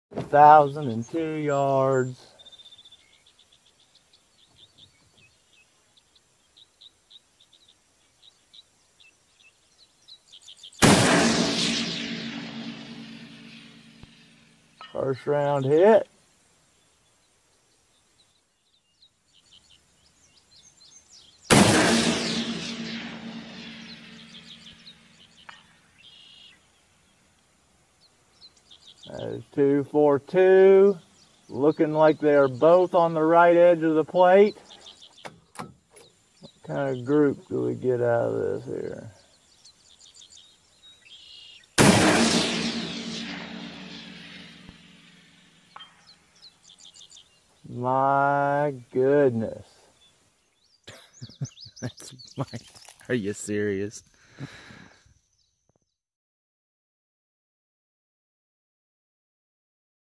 1,002 yards. First round hit. That is 242. Looking like they're both on the right edge of the plate. What kind of group do we get out of this here? My goodness. That's my. Are you serious?